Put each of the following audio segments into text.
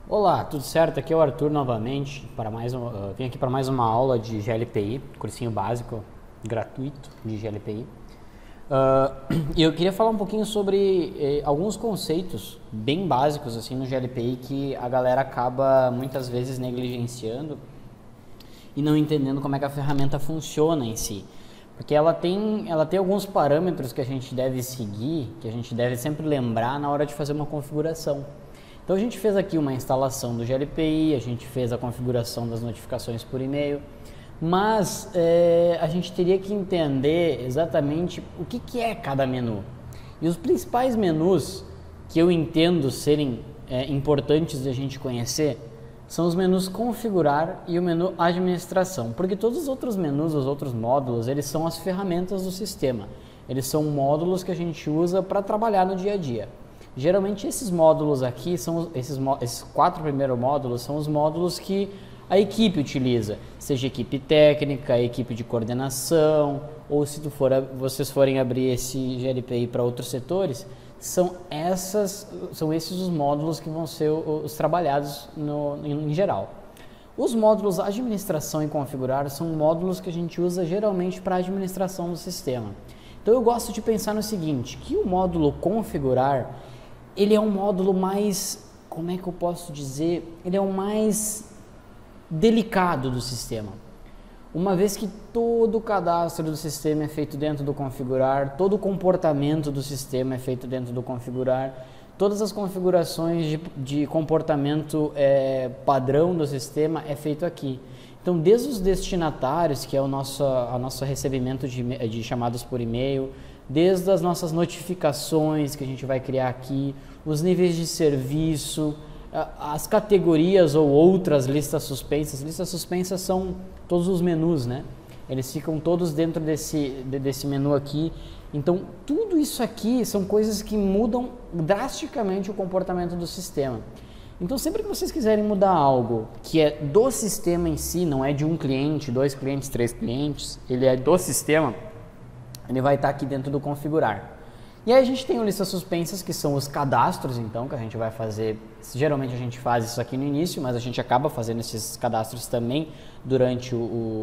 Olá, tudo certo? Aqui é o Arthur novamente, vim aqui para mais uma aula de GLPI, cursinho básico, gratuito de GLPI. E eu queria falar um pouquinho sobre alguns conceitos bem básicos assim no GLPI que a galera acaba muitas vezes negligenciando e não entendendo como é que a ferramenta funciona em si. Porque ela tem alguns parâmetros que a gente deve seguir, que a gente deve sempre lembrar na hora de fazer uma configuração. Então a gente fez aqui uma instalação do GLPI, a gente fez a configuração das notificações por e-mail, mas a gente teria que entender exatamente o que é cada menu. E os principais menus que eu entendo serem importantes de a gente conhecer são os menus configurar e o menu administração, porque todos os outros menus, os outros módulos, eles são as ferramentas do sistema. Eles são módulos que a gente usa para trabalhar no dia a dia. Geralmente esses módulos aqui, esses 4 primeiros módulos, são os módulos que a equipe utiliza, seja equipe técnica, equipe de coordenação, ou se vocês forem abrir esse GLPI para outros setores, são esses os módulos que vão ser os trabalhados em geral. Os módulos administração e configurar são módulos que a gente usa geralmente para administração do sistema. Então eu gosto de pensar no seguinte, que o módulo configurar, ele é um módulo mais, como é que eu posso dizer, ele é o mais delicado do sistema. Uma vez que todo o cadastro do sistema é feito dentro do configurar, todo o comportamento do sistema é feito dentro do configurar, todas as configurações de comportamento padrão do sistema é feito aqui. Então, desde os destinatários, que é o nosso recebimento de chamadas por e-mail, desde as nossas notificações que a gente vai criar aqui, os níveis de serviço, as categorias ou outras listas suspensas. Listas suspensas são todos os menus, né? Eles ficam todos dentro desse menu aqui. Então, tudo isso aqui são coisas que mudam drasticamente o comportamento do sistema. Então, sempre que vocês quiserem mudar algo que é do sistema em si, não é de um cliente, 2 clientes, 3 clientes, ele é do sistema, ele vai estar aqui dentro do configurar. E aí a gente tem o listas suspensas, que são os cadastros, então, que a gente vai fazer. Geralmente a gente faz isso aqui no início, mas a gente acaba fazendo esses cadastros também durante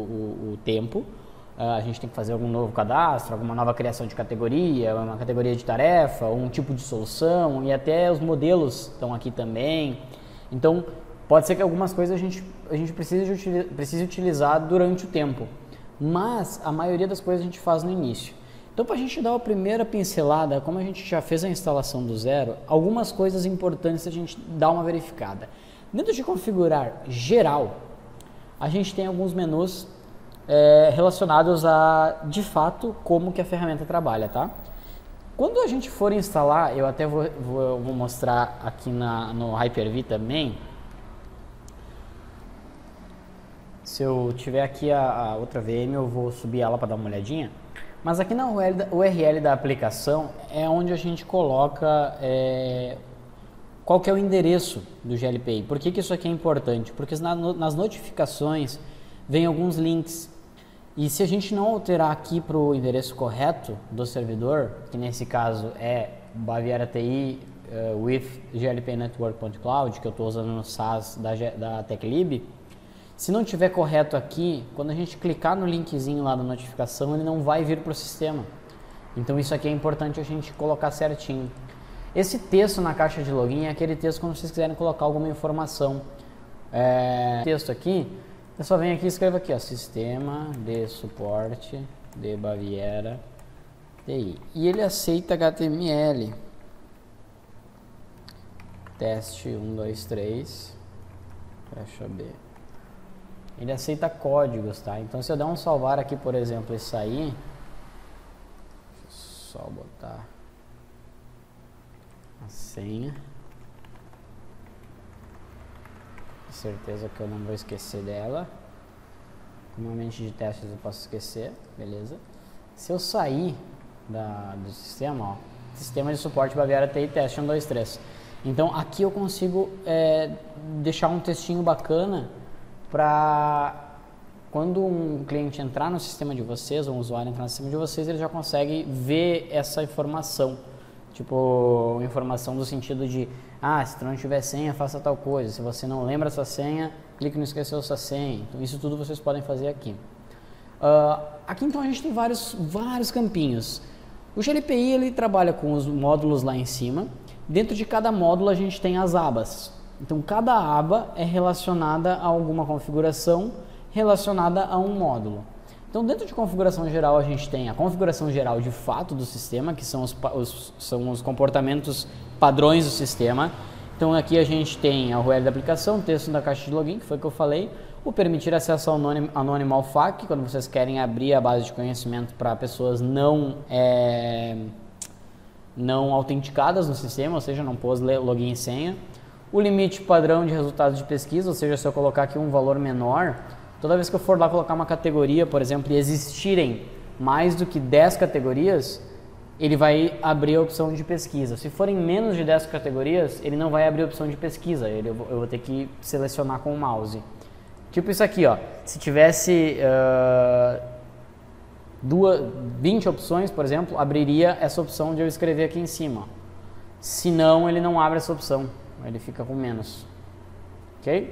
o tempo. A gente tem que fazer algum novo cadastro, alguma nova criação de categoria, uma categoria de tarefa, um tipo de solução, e até os modelos estão aqui também. Então, pode ser que algumas coisas a gente precise utilizar durante o tempo, mas a maioria das coisas a gente faz no início. Então, para a gente dar a primeira pincelada, como a gente já fez a instalação do zero, algumas coisas importantes a gente dar uma verificada. Dentro de configurar geral, a gente tem alguns menus relacionados a, de fato, como que a ferramenta trabalha, tá? Quando a gente for instalar, eu até vou mostrar aqui no Hyper-V também. Se eu tiver aqui a outra VM, eu vou subir ela para dar uma olhadinha. Mas aqui na URL da aplicação é onde a gente coloca qual que é o endereço do GLPI. Por que isso aqui é importante? Porque nas notificações vem alguns links. E se a gente não alterar aqui para o endereço correto do servidor, que nesse caso é Baviera TI with glpnetwork.cloud, que eu estou usando no SaaS da TechLib, se não tiver correto aqui, quando a gente clicar no linkzinho lá da notificação, ele não vai vir para o sistema. Então isso aqui é importante a gente colocar certinho. Esse texto na caixa de login é aquele texto quando vocês quiserem colocar alguma informação. Texto aqui, eu só venho aqui e escrevo aqui, ó, sistema de suporte de Baviera TI. E ele aceita HTML. Teste 1, 2, 3. Deixa eu ver. Ele aceita códigos, tá? Então, se eu der um salvar aqui, por exemplo, e sair, deixa eu só botar a senha. Com certeza que eu não vou esquecer dela. Normalmente de testes eu posso esquecer, beleza? Se eu sair do sistema, ó, sistema de suporte Baviera TI teste 1, 2, 3. Então, aqui eu consigo deixar um textinho bacana para quando um cliente entrar no sistema de vocês, ou um usuário entrar no sistema de vocês, ele já consegue ver essa informação. Tipo, informação do sentido de Ah, se tu não tiver senha, faça tal coisa. Se você não lembra sua senha, clique no esqueceu sua senha. Então, isso tudo vocês podem fazer aqui. Aqui então a gente tem vários campinhos. O GLPI ele trabalha com os módulos lá em cima. Dentro de cada módulo a gente tem as abas. Então cada aba é relacionada a alguma configuração relacionada a um módulo. Então dentro de configuração geral a gente tem a configuração geral de fato do sistema, que são os comportamentos padrões do sistema. Então aqui a gente tem a URL da aplicação, texto da caixa de login, que foi o que eu falei, o permitir acesso anônimo ao FAQ, quando vocês querem abrir a base de conhecimento para pessoas não autenticadas no sistema, ou seja, não pôs login e senha. O limite padrão de resultados de pesquisa, ou seja, se eu colocar aqui um valor menor, toda vez que eu for lá colocar uma categoria, por exemplo, e existirem mais do que 10 categorias, ele vai abrir a opção de pesquisa. Se forem menos de 10 categorias, ele não vai abrir a opção de pesquisa, eu vou ter que selecionar com o mouse. Tipo isso aqui, ó. Se tivesse 20 opções, por exemplo, abriria essa opção de eu escrever aqui em cima. Se não, ele não abre essa opção, ele fica com menos. Ok?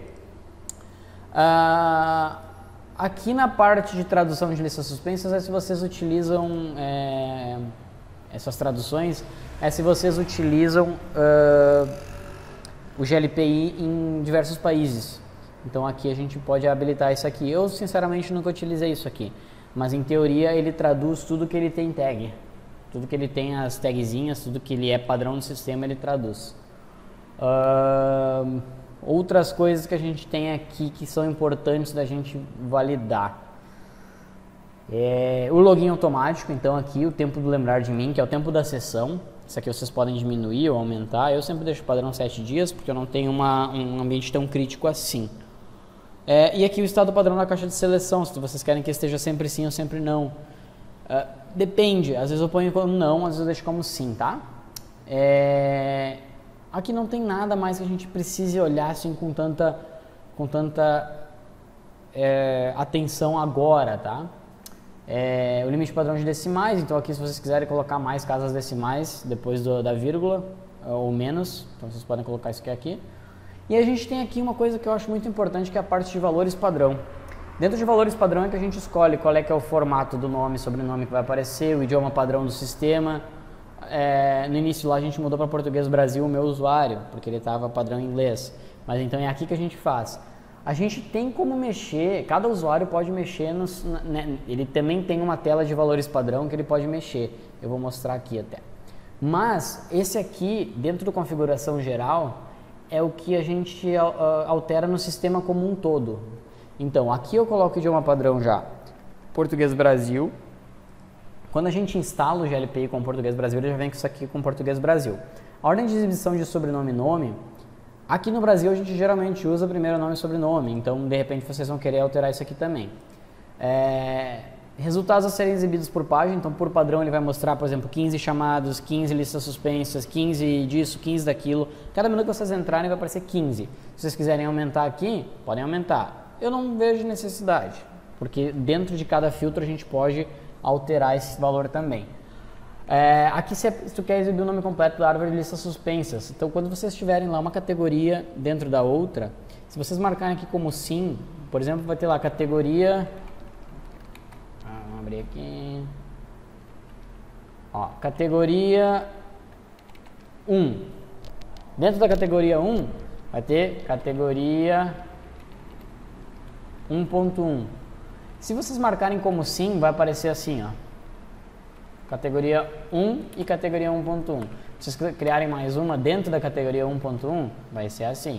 Aqui na parte de tradução de listas suspensas, se vocês utilizam essas traduções, se vocês utilizam o GLPI em diversos países. Então aqui a gente pode habilitar isso aqui. Eu sinceramente nunca utilizei isso aqui, mas em teoria ele traduz tudo que ele tem tag. Tudo que ele tem as tagzinhas, tudo que ele é padrão do sistema, ele traduz. Outras coisas que a gente tem aqui que são importantes da gente validar. O login automático, então aqui o tempo do lembrar de mim, que é o tempo da sessão. Isso aqui vocês podem diminuir ou aumentar. Eu sempre deixo o padrão 7 dias, porque eu não tenho um ambiente tão crítico assim. E aqui o estado padrão da caixa de seleção, se vocês querem que esteja sempre sim ou sempre não. Depende, às vezes eu ponho como não, às vezes eu deixo como sim, tá? Aqui não tem nada mais que a gente precise olhar assim com tanta atenção agora, tá? O limite padrão de decimais, então aqui se vocês quiserem colocar mais casas decimais depois da vírgula ou menos, então vocês podem colocar isso aqui. E a gente tem aqui uma coisa que eu acho muito importante, que é a parte de valores padrão. Dentro de valores padrão é que a gente escolhe qual é que é o formato do nome e sobrenome que vai aparecer, o idioma padrão do sistema. No início lá a gente mudou para português Brasil o meu usuário, porque ele estava padrão em inglês. Mas então é aqui que a gente faz. A gente tem como mexer, cada usuário pode mexer, ele também tem uma tela de valores padrão que ele pode mexer. Eu vou mostrar aqui até. Mas esse aqui, dentro da configuração geral, é o que a gente altera no sistema como um todo. Então, aqui eu coloco o idioma padrão já, Português Brasil. Quando a gente instala o GLPI com Português Brasil, ele já vem com isso aqui com Português Brasil. A ordem de exibição de sobrenome e nome, aqui no Brasil a gente geralmente usa primeiro nome e sobrenome, então de repente vocês vão querer alterar isso aqui também. Resultados a serem exibidos por página, então por padrão ele vai mostrar, por exemplo, 15 chamados, 15 listas suspensas, 15 disso, 15 daquilo. Cada minuto que vocês entrarem vai aparecer 15. Se vocês quiserem aumentar aqui, podem aumentar. Eu não vejo necessidade, porque dentro de cada filtro a gente pode alterar esse valor também. Aqui se tu quer exibir o nome completo da árvore de listas suspensas, então quando vocês tiverem lá uma categoria dentro da outra, se vocês marcarem aqui como sim, por exemplo, vai ter lá categoria... Vamos abrir aqui. Categoria 1. Dentro da categoria 1 vai ter categoria 1.1. Se vocês marcarem como sim, vai aparecer assim, ó. Categoria 1 e categoria 1.1. Se vocês criarem mais uma dentro da categoria 1.1, vai ser assim.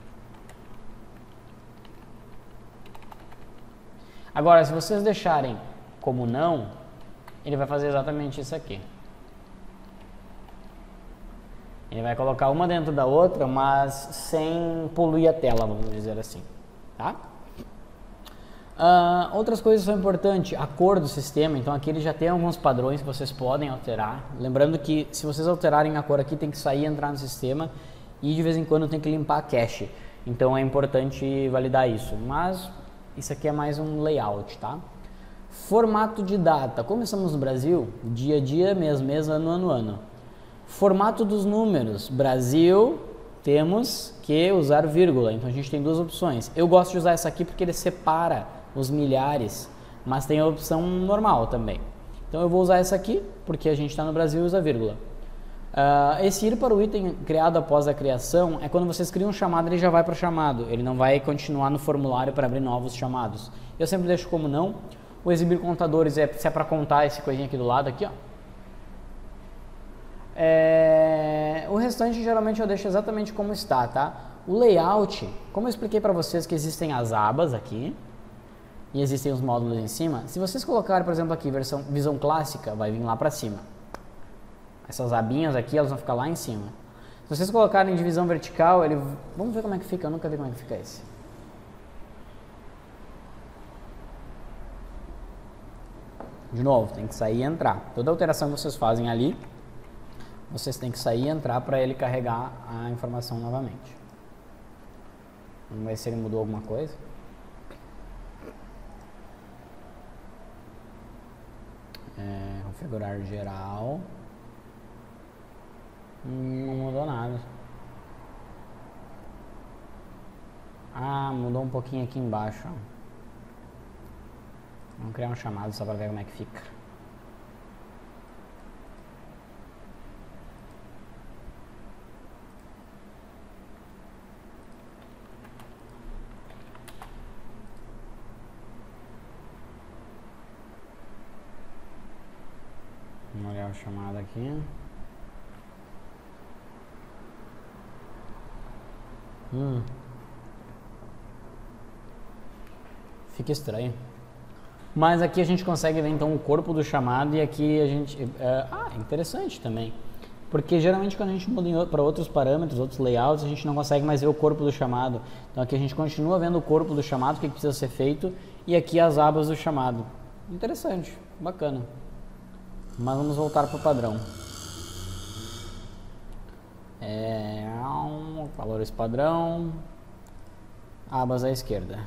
Agora, se vocês deixarem como não, ele vai fazer exatamente isso aqui. Ele vai colocar uma dentro da outra, mas sem poluir a tela, vamos dizer assim, tá? Outras coisas são importantes, a cor do sistema, então aqui ele já tem alguns padrões que vocês podem alterar. Lembrando que se vocês alterarem a cor aqui, tem que sair e entrar no sistema e de vez em quando tem que limpar a cache. Então é importante validar isso, mas isso aqui é mais um layout, tá? Formato de data, como estamos no Brasil, dia a dia, mês, ano. Formato dos números, Brasil, temos que usar vírgula. Então a gente tem duas opções. Eu gosto de usar essa aqui porque ele separa os milhares, mas tem a opção normal também. Então eu vou usar essa aqui porque a gente está no Brasil e usa vírgula. Esse ir para o item criado após a criação é quando vocês criam um chamado, ele já vai para o chamado. Ele não vai continuar no formulário para abrir novos chamados. Eu sempre deixo como não. O exibir contadores, se é para contar esse coisinha aqui do lado, aqui, ó. O restante geralmente eu deixo exatamente como está, tá? O layout, como eu expliquei para vocês que existem as abas aqui e existem os módulos em cima, se vocês colocarem, por exemplo, aqui visão clássica, vai vir lá para cima. Essas abinhas aqui, elas vão ficar lá em cima. Se vocês colocarem divisão vertical, vamos ver como é que fica, eu nunca vi como é que fica esse. De novo, tem que sair e entrar. Toda alteração que vocês fazem ali, vocês têm que sair e entrar para ele carregar a informação novamente. Vamos ver se ele mudou alguma coisa. Configurar geral. Não mudou nada. Mudou um pouquinho aqui embaixo. Ó. Vamos criar um chamado só para ver como é que fica. Vamos olhar o chamado aqui. Fica estranho. Mas aqui a gente consegue ver então o corpo do chamado e aqui a gente... interessante também. Porque geralmente quando a gente muda para outros parâmetros, outros layouts, a gente não consegue mais ver o corpo do chamado. Então aqui a gente continua vendo o corpo do chamado, o que precisa ser feito, e aqui as abas do chamado. Interessante, bacana. Mas vamos voltar para o padrão. Valores padrão, abas à esquerda.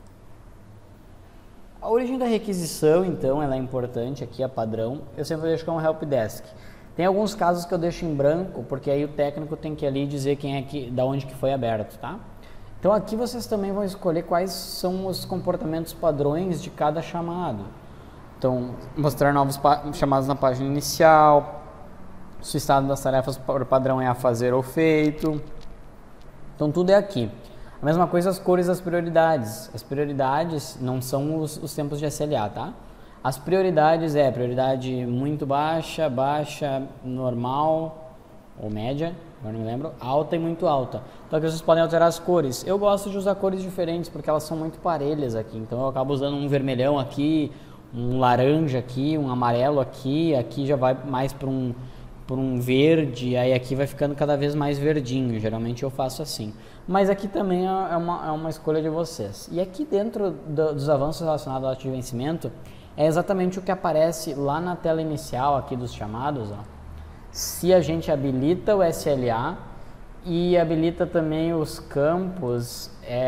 A origem da requisição, então, ela é importante aqui, a padrão. Eu sempre deixo como helpdesk. Tem alguns casos que eu deixo em branco, porque aí o técnico tem que ali dizer da onde que foi aberto, tá? Então aqui vocês também vão escolher quais são os comportamentos padrões de cada chamado. Então, mostrar novos chamados na página inicial, se o estado das tarefas por padrão é a fazer ou feito. Então tudo é aqui. A mesma coisa as cores das prioridades. As prioridades não são os tempos de SLA, tá? As prioridades prioridade muito baixa, baixa, normal ou média, agora não me lembro, alta e muito alta. Então aqui vocês podem alterar as cores. Eu gosto de usar cores diferentes porque elas são muito parelhas aqui. Então eu acabo usando um vermelhão aqui, um laranja aqui, um amarelo aqui, aqui já vai mais para um verde, aí aqui vai ficando cada vez mais verdinho, geralmente eu faço assim. Mas aqui também é uma escolha de vocês. E aqui dentro dos avanços relacionados ao data de vencimento, é exatamente o que aparece lá na tela inicial aqui dos chamados, ó. Se a gente habilita o SLA e habilita também os campos,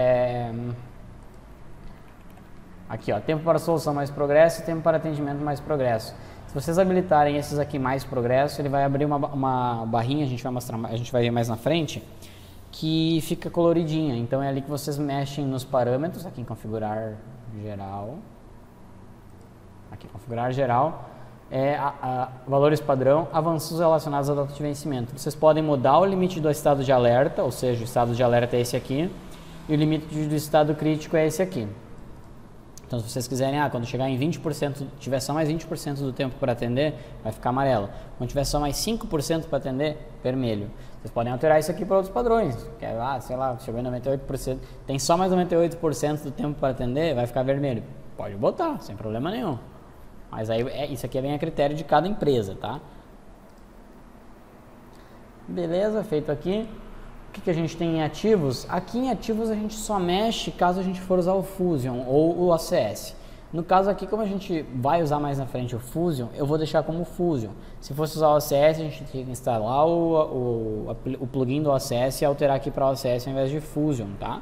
aqui ó, tempo para solução mais progresso e tempo para atendimento mais progresso. Se vocês habilitarem esses aqui mais progresso, ele vai abrir uma barrinha, a gente vai ver mais na frente, que fica coloridinha. Então é ali que vocês mexem nos parâmetros, aqui em configurar geral. Aqui, configurar geral, valores padrão, avanços relacionados à data de vencimento. Vocês podem mudar o limite do estado de alerta, ou seja, o estado de alerta é esse aqui, e o limite do estado crítico é esse aqui. Então, se vocês quiserem, quando chegar em 20%, tiver só mais 20% do tempo para atender, vai ficar amarelo. Quando tiver só mais 5% para atender, vermelho. Vocês podem alterar isso aqui para outros padrões. Sei lá, chegou em 98%, tem só mais 98% do tempo para atender, vai ficar vermelho. Pode botar, sem problema nenhum. Mas aí, isso aqui vem a critério de cada empresa, tá? Beleza, feito aqui. O que a gente tem em ativos? Aqui em ativos a gente só mexe caso a gente for usar o Fusion ou o OCS. No caso aqui, como a gente vai usar mais na frente o Fusion, eu vou deixar como Fusion. Se fosse usar o OCS, a gente tem que instalar o plugin do OCS e alterar aqui para OCS ao invés de Fusion, tá?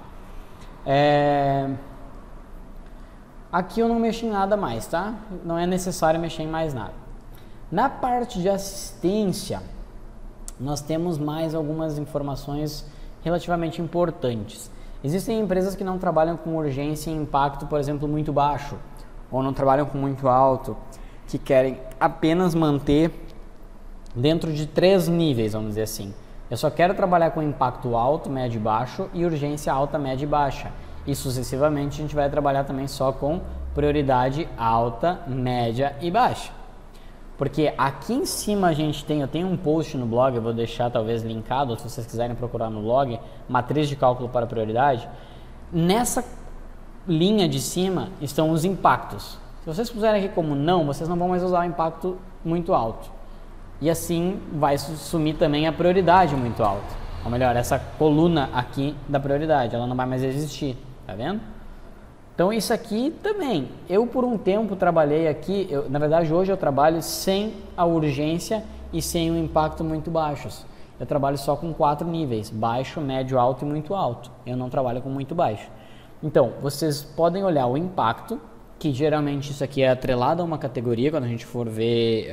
Aqui eu não mexo em nada mais, tá? Não é necessário mexer em mais nada. Na parte de assistência, nós temos mais algumas informações relativamente importantes. Existem empresas que não trabalham com urgência e impacto, por exemplo, muito baixo, ou não trabalham com muito alto, que querem apenas manter dentro de 3 níveis, vamos dizer assim. Eu só quero trabalhar com impacto alto, médio e baixo e urgência alta, média e baixa. E sucessivamente a gente vai trabalhar também só com prioridade alta, média e baixa. Porque aqui em cima eu tenho um post no blog, eu vou deixar talvez linkado, ou se vocês quiserem procurar no blog, matriz de cálculo para prioridade. Nessa linha de cima estão os impactos. Se vocês puserem aqui como não, vocês não vão mais usar o impacto muito alto. E assim vai sumir também a prioridade muito alta. Ou melhor, essa coluna aqui da prioridade, ela não vai mais existir, tá vendo? Então isso aqui também, eu por um tempo trabalhei aqui, na verdade hoje eu trabalho sem a urgência e sem o impacto muito baixos. Eu trabalho só com 4 níveis, baixo, médio, alto e muito alto. Eu não trabalho com muito baixo. Então, vocês podem olhar o impacto, que geralmente isso aqui é atrelado a uma categoria, quando a gente for ver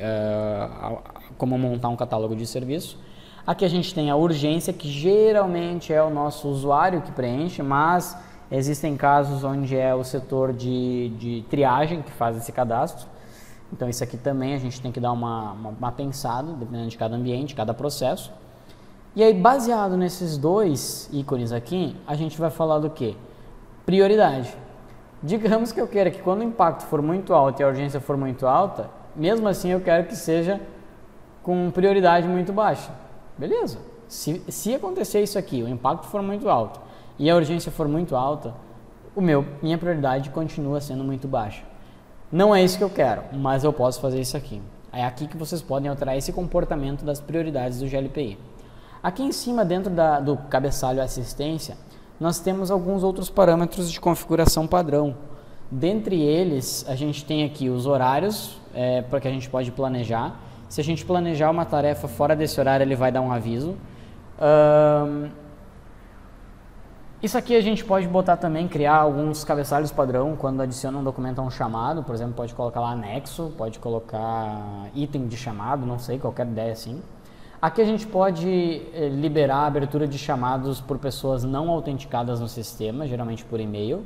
como montar um catálogo de serviço. Aqui a gente tem a urgência, que geralmente é o nosso usuário que preenche, mas existem casos onde é o setor de triagem que faz esse cadastro. Então isso aqui também a gente tem que dar uma pensada, dependendo de cada ambiente, cada processo. E aí, baseado nesses 2 ícones aqui, a gente vai falar do quê? Prioridade. Digamos que eu queira que quando o impacto for muito alto e a urgência for muito alta, mesmo assim eu quero que seja com prioridade muito baixa. Beleza. Se acontecer isso aqui, o impacto for muito alto e a urgência for muito alta, minha prioridade continua sendo muito baixa. Não é isso que eu quero, mas eu posso fazer isso aqui. É aqui que vocês podem alterar esse comportamento das prioridades do GLPI. Aqui em cima, dentro do cabeçalho assistência, nós temos alguns outros parâmetros de configuração padrão. Dentre eles, a gente tem aqui os horários, para que a gente pode planejar. Se a gente planejar uma tarefa fora desse horário, ele vai dar um aviso. Isso aqui a gente pode botar também, criar alguns cabeçalhos padrão quando adiciona um documento a um chamado. Por exemplo, pode colocar lá anexo, pode colocar item de chamado, não sei, qualquer ideia assim. Aqui a gente pode liberar a abertura de chamados por pessoas não autenticadas no sistema, geralmente por e-mail.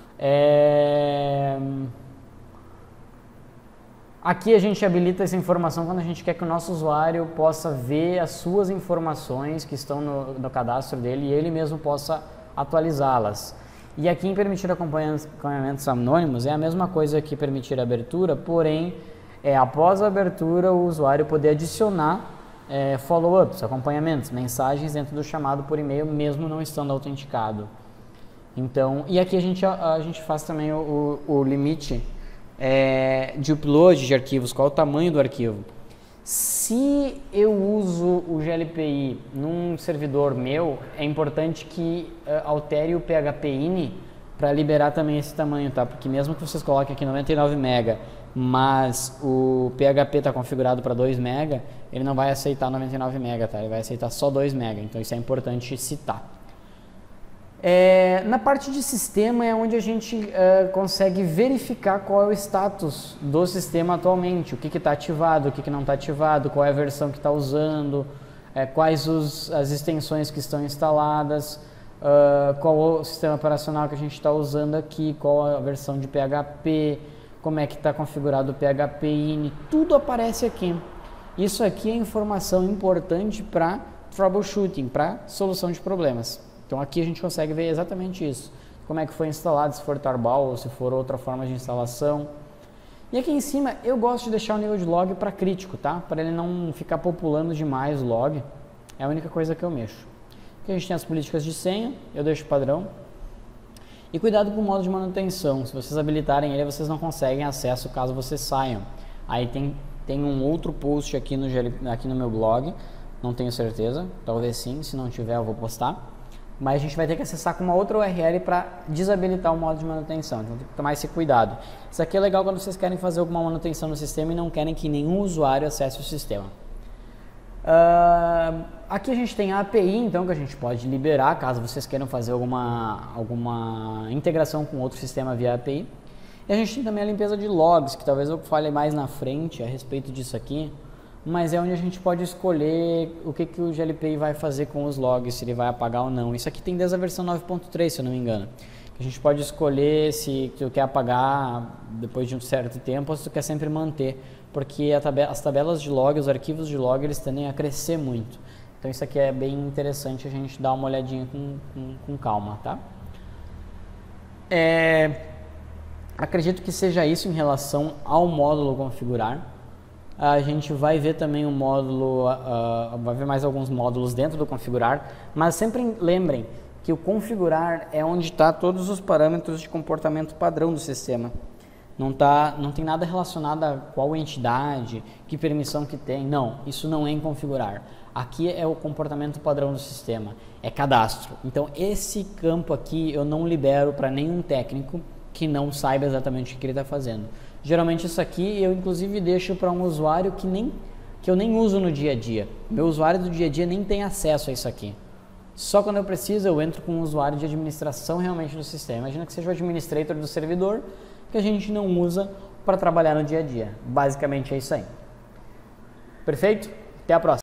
Aqui a gente habilita essa informação quando a gente quer que o nosso usuário possa ver as suas informações que estão no cadastro dele e ele mesmo possa atualizá-las. E aqui em permitir acompanhamentos anônimos é a mesma coisa que permitir a abertura, porém, após a abertura o usuário poder adicionar follow-ups, acompanhamentos, mensagens dentro do chamado por e-mail, mesmo não estando autenticado. Então, e aqui a gente faz também o limite de upload de arquivos, qual é o tamanho do arquivo. Se eu uso o GLPI num servidor meu, é importante que altere o PHP-INI para liberar também esse tamanho, tá? Porque mesmo que vocês coloquem aqui 99 MB, mas o PHP está configurado para 2 MB, ele não vai aceitar 99 MB, tá? Ele vai aceitar só 2 MB, então isso é importante citar. Na parte de sistema é onde a gente consegue verificar qual é o status do sistema atualmente, o que está ativado, o que não está ativado, qual é a versão que está usando, quais as extensões que estão instaladas, qual o sistema operacional que a gente está usando aqui, qual a versão de PHP, como é que está configurado o PHP-INI, tudo aparece aqui. Isso aqui é informação importante para troubleshooting, para solução de problemas. Então aqui a gente consegue ver exatamente isso, como é que foi instalado, se for tarball ou se for outra forma de instalação. E aqui em cima eu gosto de deixar o nível de log para crítico, tá? Para ele não ficar populando demais o log, é a única coisa que eu mexo. Aqui a gente tem as políticas de senha, eu deixo padrão. E cuidado com o modo de manutenção, se vocês habilitarem ele, vocês não conseguem acesso caso vocês saiam. Aí tem um outro post aqui no meu blog, não tenho certeza, talvez sim, se não tiver eu vou postar. Mas a gente vai ter que acessar com uma outra URL para desabilitar o modo de manutenção, então tem que tomar esse cuidado. Isso aqui é legal quando vocês querem fazer alguma manutenção no sistema e não querem que nenhum usuário acesse o sistema. Aqui a gente tem a API, então, que a gente pode liberar caso vocês queiram fazer alguma integração com outro sistema via API. E a gente tem também a limpeza de logs, que talvez eu fale mais na frente a respeito disso aqui, mas é onde a gente pode escolher o que o GLPI vai fazer com os logs, se ele vai apagar ou não. Isso aqui tem desde a versão 9.3, se eu não me engano. A gente pode escolher se tu quer apagar depois de um certo tempo ou se tu quer sempre manter, porque as tabelas de log, os arquivos de log, eles tendem a crescer muito. Então isso aqui é bem interessante a gente dar uma olhadinha com calma, tá? Acredito que seja isso em relação ao módulo configurar. A gente vai ver também o módulo, vai ver mais alguns módulos dentro do configurar, mas sempre lembrem que o configurar é onde está todos os parâmetros de comportamento padrão do sistema. Não tem nada relacionado a qual entidade, que permissão que tem, não, isso não é em configurar. Aqui é o comportamento padrão do sistema, é cadastro. Então esse campo aqui eu não libero para nenhum técnico que não saiba exatamente o que ele está fazendo. Geralmente isso aqui eu inclusive deixo para um usuário que eu nem uso no dia a dia. Meu usuário do dia a dia nem tem acesso a isso aqui. Só quando eu preciso eu entro com um usuário de administração realmente do sistema. Imagina que seja o administrator do servidor que a gente não usa para trabalhar no dia a dia. Basicamente é isso aí. Perfeito? Até a próxima.